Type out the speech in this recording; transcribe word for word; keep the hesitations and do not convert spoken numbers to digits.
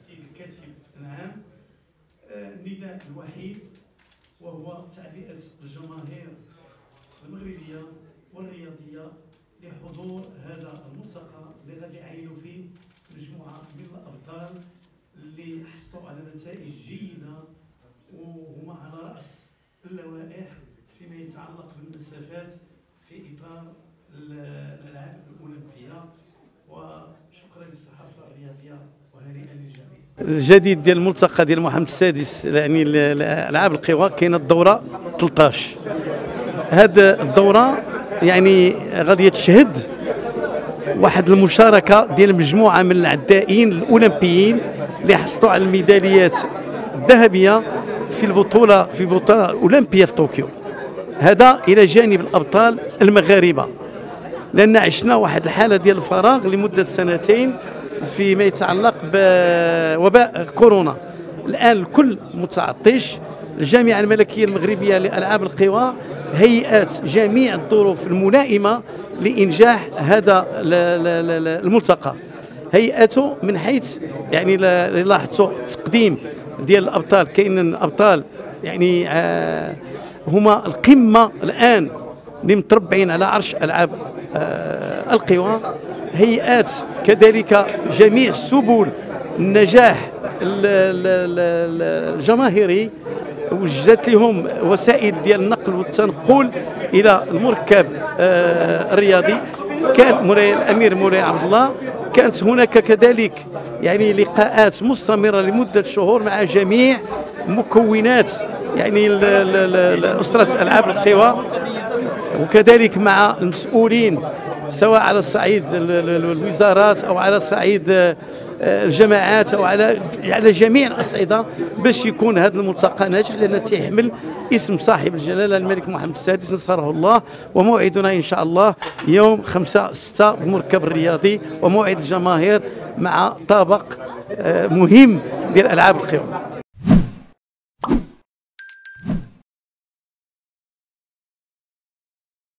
السيد الكاتب العام النداء الوحيد وهو تعبئة الجماهير المغربية والرياضية لحضور هذا الملتقى اللي غادي يعينوا فيه مجموعة من الأبطال اللي حصلوا على نتائج جيدة وهما على رأس اللوائح فيما يتعلق بالمسافات في إطار الألعاب الأولمبية. وشكرا للصحافة الرياضية وهنيئا للجميع. الجديد ديال الملتقى ديال محمد السادس يعني الألعاب القوى كاينه الدورة ثلاثة عشر. هذه الدورة يعني غادي تشهد واحد المشاركة ديال مجموعة من العدائين الأولمبيين اللي حصلوا على الميداليات الذهبية في البطولة في البطولة الأولمبية في طوكيو. هذا إلى جانب الأبطال المغاربة، لأن عشنا واحد الحالة ديال الفراغ لمدة سنتين فيما يتعلق بوباء كورونا. الآن الكل متعطش. الجامعة الملكية المغربية لألعاب القوى هيئات جميع الظروف الملائمة لإنجاح هذا الملتقى. هيئته من حيث يعني لاحظتوا التقديم ديال الأبطال، كاين أبطال يعني آه هما القمة الآن اللي متربعين على عرش ألعاب آه القوى. هيئات كذلك جميع سبل النجاح الجماهيري وجدت لهم وسائل ديال النقل والتنقل الى المركب آه الرياضي. كان مولاي الامير مولاي عبد الله كانت هناك كذلك يعني لقاءات مستمره لمده شهور مع جميع مكونات يعني اسره العاب القوى، وكذلك مع المسؤولين سواء على صعيد الوزارات او على صعيد الجماعات او على على جميع الاصعده، باش يكون هذا الملتقى ناجح، لان تيحمل اسم صاحب الجلاله الملك محمد السادس نصره الله. وموعدنا ان شاء الله يوم خمسة ستة بالمركب الرياضي، وموعد الجماهير مع طابق مهم ديال العاب القوى.